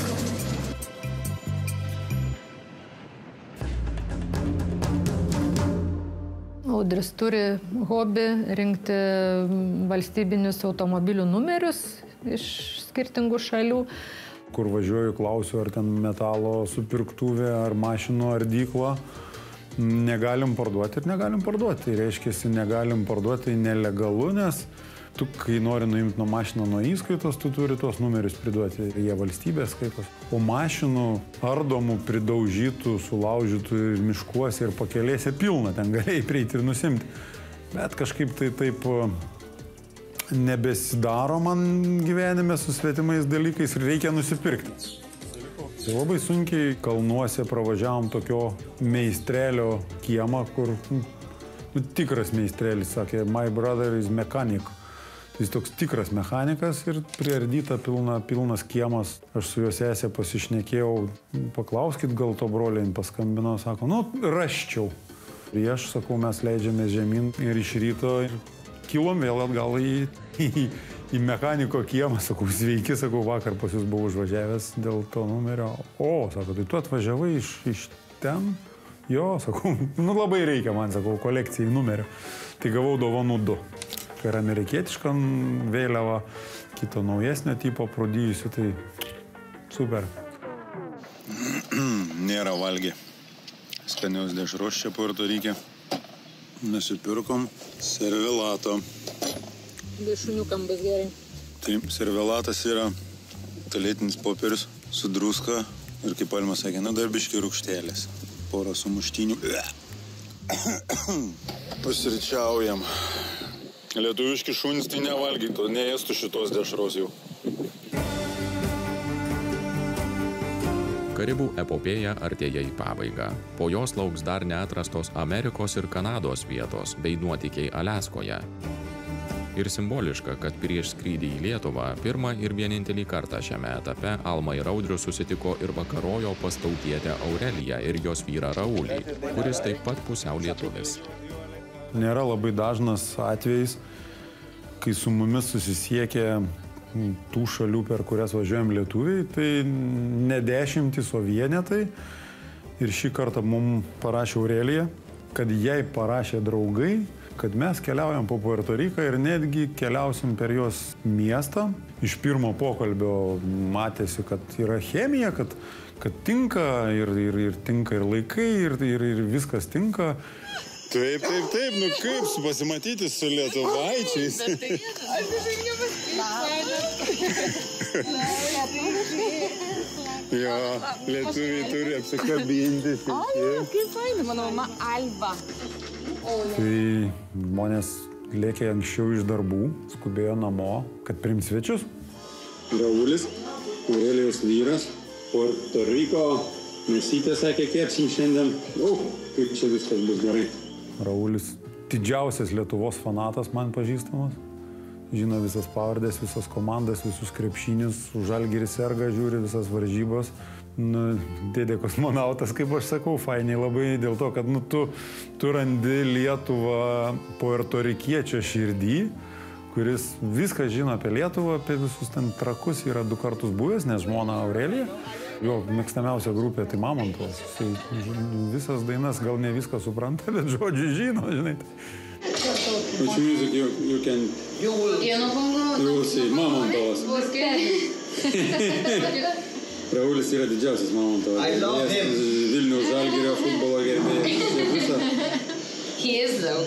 Audris turi hobį rinkti valstybinius automobilių numerius iš skirtingų šalių. Kur važiuoju, klausiu, ar ten metalo supirktuvė, ar mašinų ardykla. Negalim parduoti ir negalim parduoti. Tai reiškia, negalim parduoti nelegalu, nes Tu, kai nori nuimti nuo mašiną nuo įskaitos, tu turi tuos numerius priduoti ir jie valstybės skaitos. O mašinų ardomų, pridaužytų, sulaužytų ir miškuose ir pakelėse pilna, ten galėjai prieiti ir nusimti. Bet kažkaip tai taip nebesidaro man gyvenime su svetimais dalykais ir reikia nusipirkti. Tai labai sunkiai kalnuose pravažiavom tokio meistrelio kiemą, kur nu, tikras meistrelis sakė, my brother is mechanic. Jis toks tikras mechanikas ir priardyta pilna, pilnas kiemas. Aš su juo sesė pasišnekėjau, paklauskit gal to brolį, paskambino, sako, nu, raščiau. Ir aš, sakau, mes leidžiamės žemyn ir iš ryto ir kilom vėl atgal į, į, į mechaniko kiemą. Sakau, sveiki, sakau, vakar pas jūs buvau užvažiavęs dėl to numerio. O, sako, tai tu atvažiavai iš, iš ten? Jo, sakau, nu labai reikia man, sakau, kolekcijai numerio. Tai gavau dovanų du. Kai yra amerikietiška vėliava, kito naujesnio tipo prodijusių, tai super. Nėra valgy. Skaniaus dešros čia Puerto Rike. Nusipirkom servilato. Šuniukam bus gerai. Taip, servilatas yra tualetinis popierius su druska ir kaip Alma sakė, na dar biški rūgštėlės. Porą sumuštinių. Pusryčiaujam. Lietuviški šunys tai nevalgytų, neėstų šitos dešros jau. Karibų epopėja artėja į pabaigą. Po jos lauks dar neatrastos Amerikos ir Kanados vietos bei nuotykiai Aliaskoje. Ir simboliška, kad prieš skrydį į Lietuvą pirmą ir vienintelį kartą šiame etape Alma ir Audrius susitiko ir vakarojo pas tautietę Aureliją ir jos vyrą Raulį, kuris taip pat pusiau lietuvis. Nėra labai dažnas atvejis, kai su mumis susisiekia tų šalių, per kurias važiuojam lietuviai, tai ne dešimtys, o vienetai. Ir šį kartą mums parašė Aurelija, kad jai parašė draugai, kad mes keliaujam po Puerto Riką ir netgi keliausim per jos miestą. Iš pirmo pokalbio matėsi, kad yra chemija, kad, kad tinka ir, ir, ir tinka ir laikai, ir, ir, ir viskas tinka. Taip, taip, taip, nu kaip su pasimatyti su lietuvaičiais. Jo, lietuviai turi apsikabinti. O, kaip fainai, mano mama Alba. Tai žmonės lėkė anksčiau iš darbų, skubėjo namo, kad priimt svečius. Raulis, Aurelijos vyras, Puerto Riko, mėsytė sakė, kepsim šiandien. O, kaip čia viskas bus gerai. Raulis didžiausias Lietuvos fanatas man pažįstamas. Žino visas pavardės, visas komandas, visus krepšinius, už Žalgirį serga, žiūri visas varžybos. Nu, dėdė kosmonautas, kaip aš sakau, fainiai labai dėl to, kad nu, tu, tu randi Lietuvą puertorikiečio širdį, kuris viską žino apie Lietuvą, apie visus ten trakus, yra du kartus buvęs, nes žmona Aurelija. Jo mėgstamiausia grupė tai Mamontovas. Visas dainas gal ne viską supranta, bet žodžių žino, žinai. Which music you, you can... You will... You will see. Mamontovas. Raulis yra didžiausias Mamontovas. I love him. Vilniaus Žalgirio futbolo gerbėjas. He is though.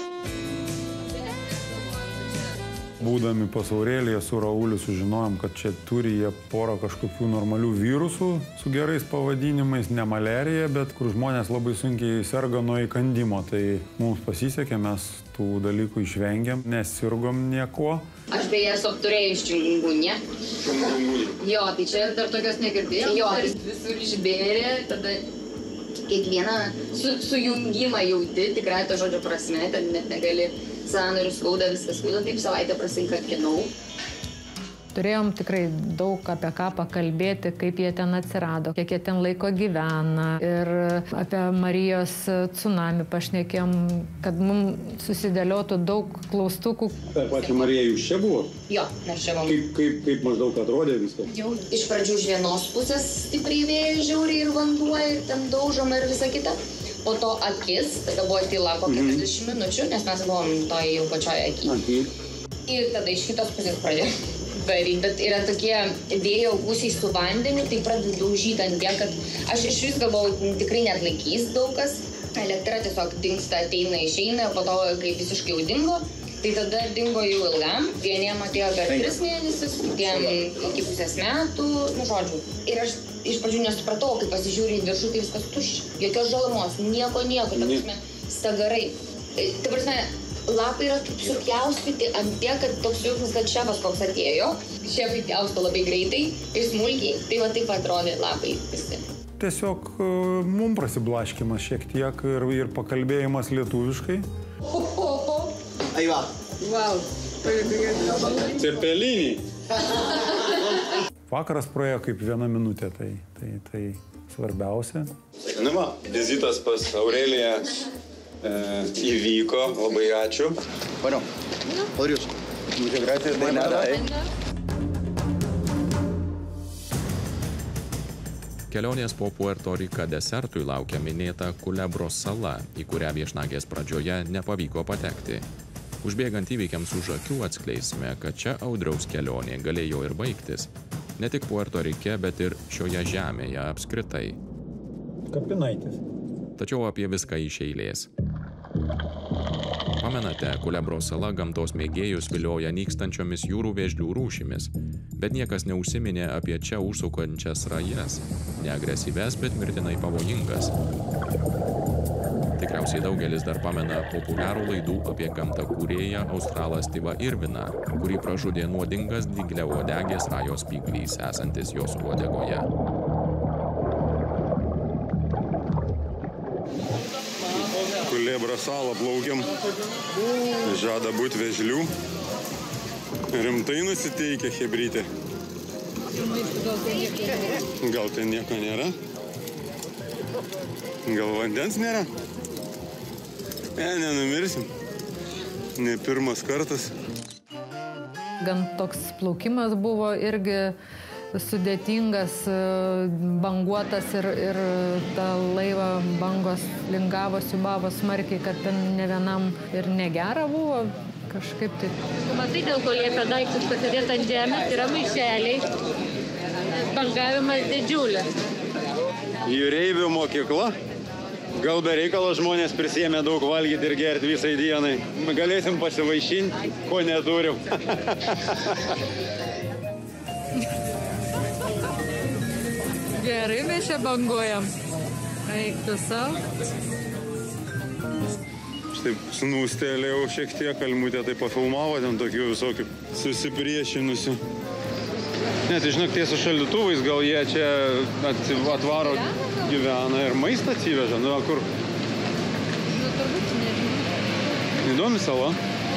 Būdami pas Aureliją su Rauliu sužinojom, kad čia turi jie porą kažkokių normalių virusų su gerais pavadinimais, ne malerija, bet kur žmonės labai sunkiai serga nuo įkandimo. Tai mums pasisekė, mes tų dalykų išvengėm, nesirgom nieko. Aš beje esu apturėjus čiungunį. Jo, tai čia dar tokios negirdėjau. Jo, visur išbėrė, tada kiekvieną su, sujungimą jauti, tikrai to žodžio prasme, ten net negali sąnarių skauda, viskas skauda, taip savaitę prasinkarkinau. Turėjom tikrai daug apie ką pakalbėti, kaip jie ten atsirado, kiek jie ten laiko gyvena. Ir apie Marijos tsunami pašnekėjom, kad mums susidėliotų daug klaustukų. Ta pačia Marija, jūs čia buvo? Jo, mes čia buvom. Kaip, kaip, kaip maždaug atrodė viskas? Jau iš pradžių iš vienos pusės stipriai vėjas žiauriai ir vanduo, ir ten daužoma ir visa kita. Po to akis, tada buvo tyla po keturiasdešimt mm-hmm. minučių, nes mes buvom toj jau pačioje aky. Okay. Ir tada iš kitos pusės pradėjo daryti. Bet yra tokie vėjo gūsiai su vandeniu, tai pradeda daužyti ant tiek, kad aš iš vis galvojau, tikrai net laikys daug kas. Elektra tiesiog dingsta, ateina, išeina, po to, kai visiškai jau dingo, Tai tada dingo jau ilgam, vieniem atėjo per tris mėnesius, kitiem iki pusės metų, nu žodžiu. Ir aš iš pradžių nesupratau, kai pasižiūrė į viršų, tai viskas tuščia. Jokios žalumos, nieko, nieko, ta prasme, stagarai. Ta prasme, lapai yra supjaustyti ant tiek, kad toks jausmas, kad šefas koks atėjo. Šefai pjausto labai greitai ir smulkiai, tai va taip atrodė lapai visi. Tiesiog mum prasiblaškimas šiek tiek ir, ir pakalbėjimas lietuviškai. Ho, ho, ho. Aiva. Wow. Cirpelinį. Vakaras praėjo kaip viena minutė, tai, tai, tai svarbiausia. Na va, vizitas pas Aureliją e, įvyko, labai ačiū. Bueno, Aurius, muchas gracias de nada, eh. Kelionės po Puerto Riką desertui laukia minėta Kulebros sala, į kurią viešnagės pradžioje nepavyko patekti. Užbėgant įvykiams už akių atskleisime, kad čia Audriaus kelionė galėjo ir baigtis. Ne tik Puerto Rike, bet ir šioje žemėje apskritai. Kapinaitis. Tačiau apie viską iš eilės. Pamenate, Kulebros sala gamtos mėgėjus vilioja nykstančiomis jūrų vėžlių rūšimis, bet niekas neužsiminė apie čia užsukančias srajas, neagresyves, bet mirtinai pavojingas. Tikriausiai daugelis dar pamena populiarų laidų apie gamtą kūrėją australą Steve'ą Irviną, kurį pražudė nuodingas dygliauodegės rajos spyglys esantis jos uodegoje. Kulebros salą plaukiam, žada būti vėžlių. Rimtai nusiteikia chebrytė. Gal ten nieko nėra? Gal vandens nėra? Ne, nenumirsim. Ne pirmas kartas. Gan toks plaukimas buvo irgi sudėtingas, banguotas ir, ir ta laiva bangos lingavo, siubavo smarkiai, kad ten ne vienam ir negera buvo kažkaip tai. Matai, dėl ko jie apie daiktus pasidėt ant žemės, yra maišeliai, bangavimas didžiulis. Jūreivių mokykla. Gal be reikalo žmonės prisėmė daug valgyti ir gerti visai dienai. Galėsim pasivaišinti, ko neturim. Gerai, mes čia banguojam. Eiktų savo. Štai snūstelėjau šiek tiek, Almutė tai pafilmavo, ten tokių visokių susipriešinusių. Net, žinok, tie su šaldytuvais, gal jie čia atvaro gyvena ir maistą atsiveža. Nu, kur? Nu, turbūt nežinau. Įdomi sala.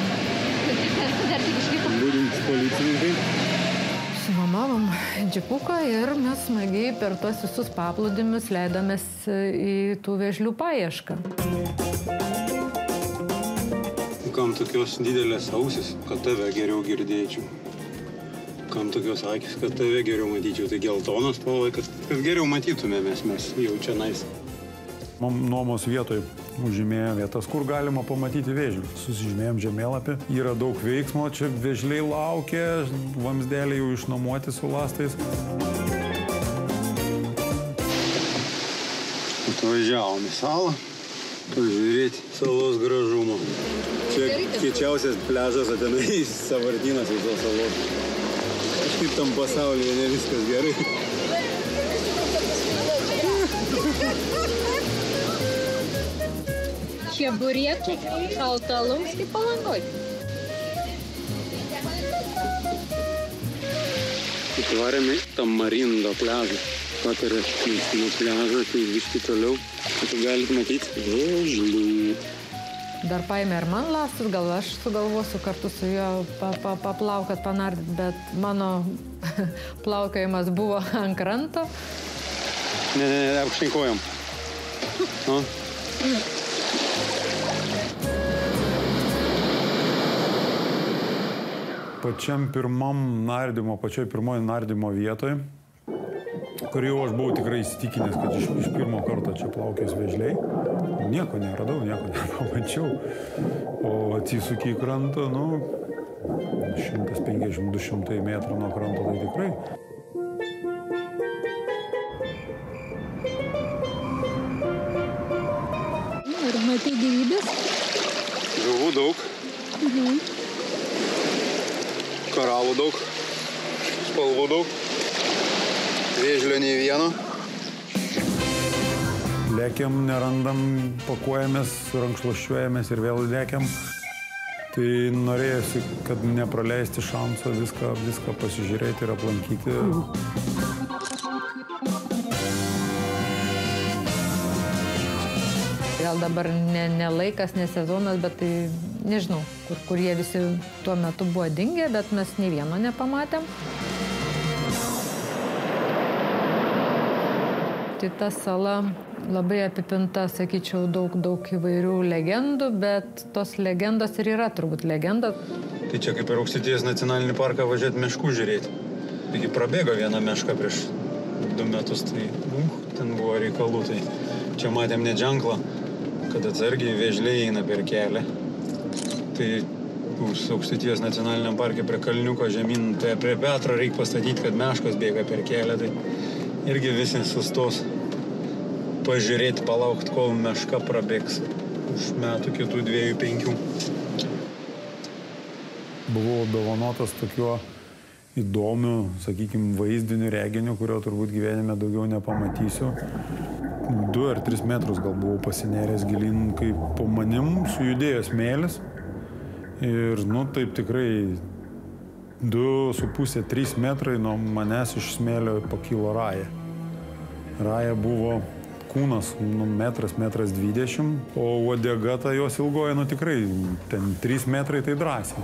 Būdintys policininkai. Sunuomavom džipuką ir mes smagiai per tuos visus paplūdimius leidomės į tų vėžlių paiešką. Kam tokios didelės ausis, kad tave geriau girdėčiau? Kam tokios akis, kad tave geriau matyčiau? Tai geltonas spalva, kad, kad geriau matytumėmės mes jau čia nais. Nuomos vietoj užžymėjo vietas, kur galima pamatyti vėžlių. Susižymėjom žemėlapį. Yra daug veiksmo, čia vėžliai laukia, vamsdėliai jau išnuomoti su lastais. Atvažiavom į salą, pažiūrėti salos gražumo. Čia kiečiausias pliažas Atenais, sąvartynas visos salos. Kažkaip tam pasaulyje ne viskas gerai. Čeburėkų, šaltalums kaip Palangoj. Atvarėme Tamarindo pliažą. Patarė nuo pliažą, tai viškai toliau. Tai galite matyti vėžlių. Dar paėmė ir man lastus, gal aš sugalvosiu kartu su juo pa, pa, paplaukat, panardyti, bet mano plaukiojimas buvo ant kranto. Ne, ne, ne, apšninkojam. No. Pačiam pirmam nardymo, pačioj pirmoji nardymo vietoj, kur jau aš buvau tikrai įsitikinęs, kad iš, iš pirmo karto čia plaukės vėžliai. Nieko neradau, nieko nepamačiau. O atsisuki į krantą, nu, šimtas penkiasdešimt du šimtai metrų nuo kranto, tai tikrai. Ir matai gyvybės? Žuvų daug. Mhm. Koralų daug, spalvų daug, vėžlio nei vieno. Lėkiam, nerandam, pakuojamės, rankšluosčiuojamės ir vėl lėkiam. Tai norėjusi, kad nepraleisti šansą viską, viską pasižiūrėti ir aplankyti. Gal dabar ne, ne laikas, ne sezonas, bet tai nežinau, kur, kur jie visi tuo metu buvo dingę, bet mes nei vieno nepamatėm. Tai ta sala labai apipinta, sakyčiau, daug, daug įvairių legendų, bet tos legendos ir yra turbūt legenda. Tai čia kaip ir Aukštaitijos nacionalinį parką važiuoti meškų žiūrėti. Taigi prabėgo viena meška prieš du metus, tai uh, ten buvo reikalų. Tai čia matėm net ženklą, kad atsargiai vėžliai eina per kelią. Tai Aukštaitijos nacionaliniam parke prie Kalniuko žemyn, tai prie Petro reikia pastatyti, kad meškos bėga per kelią. Tai irgi visi sustos pažiūrėti, palaukti, kol meška prabėgs už metų kitų dviejų, penkių. Buvau apdovanotas tokiu įdomiu, sakykime, vaizdiniu reginiu, kurio turbūt gyvenime daugiau nepamatysiu. Du ar tris metrus gal buvau pasinėręs gilin, kai po manim sujudėjo smėlis. Ir, nu, taip tikrai du su pusė, trys metrai nuo manęs iš smėlio pakilo Raja. Raja buvo kūnas, nu, metras, metras dvidešimt, o uodega ta jos ilgoji, nu, tikrai, ten trys metrai tai drąsiai.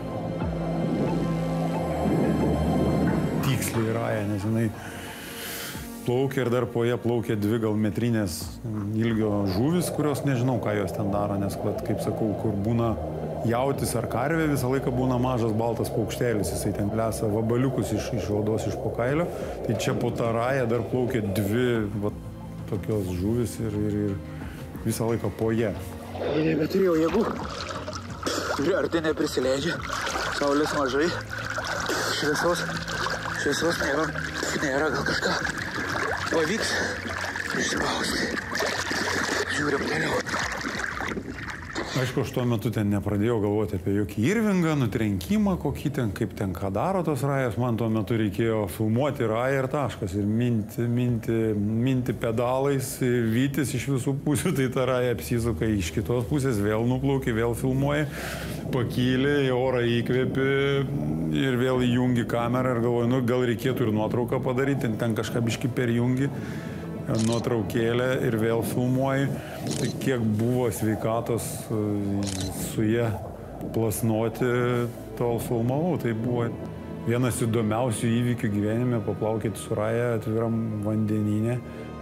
Tiksliai Raja, nes jinai plaukė ir dar po ją plaukė dvi gal metrinės ilgio žuvis, kurios nežinau, ką jos ten daro, nes, kaip sakau, kur būna jautis ar karvė, visą laiką būna mažas baltas paukštelis, jisai ten lesa vabaliukus iš, iš odos, iš po kailio, tai čia po tą Rają dar plaukė dvi, va, tokios žuvis ir, ir, ir visą laiką po ją. Jie nebeturėjau jėgų. Turiu arti neprisileidžia. Saulės mažai. Šviesos. Šviesos nėra. Nėra gal kažką. Pavyks. Išspausti. Žiūrim toliau. Aišku, aš tuo metu ten nepradėjau galvoti apie jokį Irvingą, nutrenkimą, kokį ten, kaip ten ką daro tos Rajas. Man tuo metu reikėjo filmuoti Rają ir taškas. Ir minti, minti, minti pedalais, vytis iš visų pusių, tai ta Raja apsisuka iš kitos pusės, vėl nuplauki, vėl filmuoji, pakyli, į orą įkvėpi ir vėl įjungi kamerą ir galvoju, nu, gal reikėtų ir nuotrauką padaryti, ten kažką biškį perjungi. Nuotraukėlę ir vėl filmuoji. Tai kiek buvo sveikatos su jie plasnoti, tol filmavau. Tai buvo vienas įdomiausių įvykių gyvenime, paplaukėti su Raja atviram vandenyne.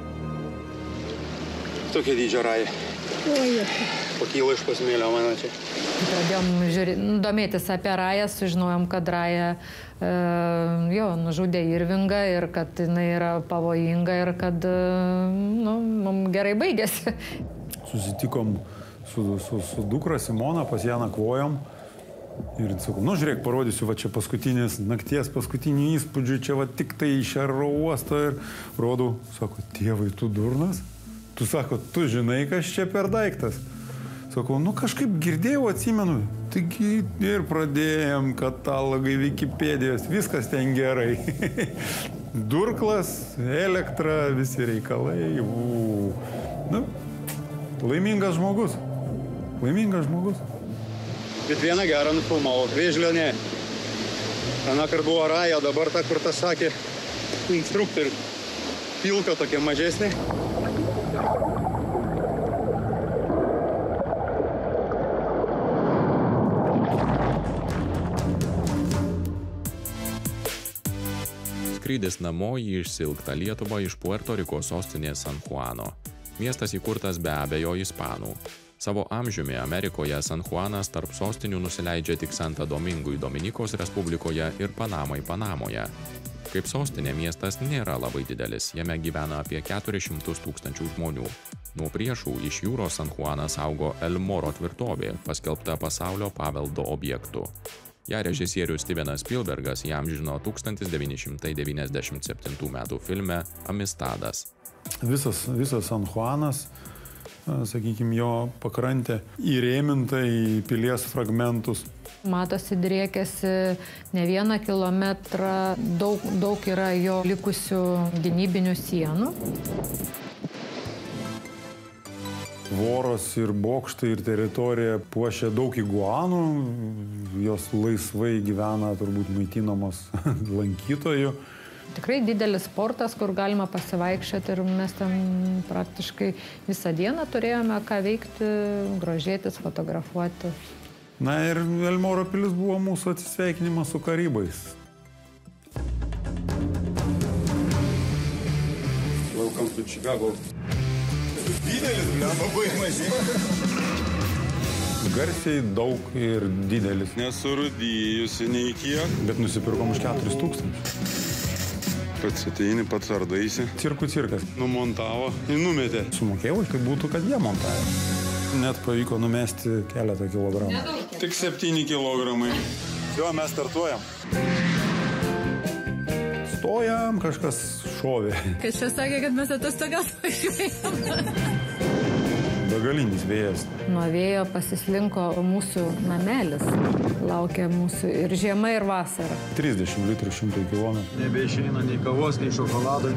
Tokia dydžio Raja. Pakyla iš pasmėlio mane čia. Pradėjom žiūrė, domėtis apie Rają, sužinojom, kad Raja e, jo, nužudė Irvingą ir kad jinai yra pavojinga ir kad e, nu, mums gerai baigėsi. Susitikom su, su, su dukra Simona, pas ją nakvojom ir sakau, nu žiūrėk, parodysiu, va čia paskutinis nakties, paskutinių įspūdžių, čia va tik tai iš aerouosto ir rodau, sako, tėvai, tu durnas? Tu sako, tu žinai, kas čia per daiktas? Sakau, nu kažkaip girdėjau, atsimenu. Taigi ir pradėjom katalogai, Wikipedijos, viskas ten gerai. Durklas, elektra, visi reikalai. U. Nu, laimingas žmogus. Laimingas žmogus. Bet vieną gerą nufilmavo, vėžlio ne. Anakart buvo Raja, dabar ta, kur tas sakė, instruktorių. Pilka tokia mažesnė. Skrydis namo į išsiilgtą Lietuvą iš Puerto Riko sostinės San Juano. Miestas įkurtas be abejo ispanų. Savo amžiumi Amerikoje San Juanas tarp sostinių nusileidžia tik Santa Domingui Dominikos Respublikoje ir Panamai Panamoje. Kaip sostinė miestas nėra labai didelis, jame gyvena apie keturis šimtus tūkstančių žmonių. Nuo priešų iš jūros San Juanas saugo El Moro tvirtovė, paskelbta pasaulio paveldo objektu. Ja režisierius Stevenas Spielbergas įamžino tūkstantis devyni šimtai devyniasdešimt septintų metų filme Amistadas. Visas, visas San Juanas sakykime, jo pakrantė įrėminta į pilies fragmentus. Matosi, driekiasi ne vieną kilometrą, daug, daug yra jo likusių gynybinių sienų. Tvoros ir bokštai ir teritorija puošia daug iguanų, jos laisvai gyvena, turbūt maitinamos lankytojų. Tikrai didelis sportas, kur galima pasivaikščioti ir mes ten praktiškai visą dieną turėjome ką veikti, grožėtis, fotografuoti. Na ir Elmoro pilis buvo mūsų atsisveikinimas su Karibais. Welcome to Chicago. Didelis, ne, labai mažiai. Garsiai daug ir didelis. Nesurūdyjusi nei kiek. Bet nusipirkom už keturis tūkstančius. Pats ateini, pats ardaisi. Cirkų cirkas. Numontavo ir numetė. Sumokėjau, tai būtų, kad jie montavo. Net pavyko numesti keletą kilogramų. Tik septyni kilogramai. Jo, mes startuojam. Stojam, kažkas šovė. Kas čia sakė, kad mes atostogas važiuojam? Begalinis vėjas. Nuo vėjo pasislinko mūsų namelis. Laukia mūsų ir žiema, ir vasara. trisdešimt litrų šimtui kilometrų. Nebeišeina nei kavos, nei šokolado.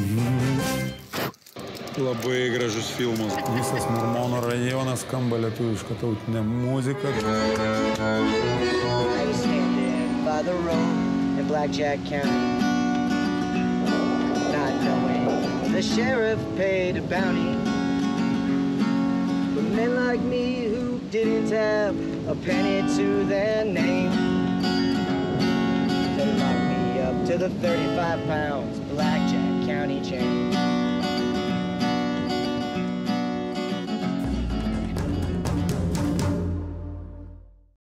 Labai gražus filmas. Visas Mormono rajonas skamba lietuviška tautinė muzika. I'm standing by the road in Blackjack County, not knowing the sheriff paid a bounty for men like me who didn't have a penny to their name. They locked me up to the thirty-five pounds Blackjack County jail.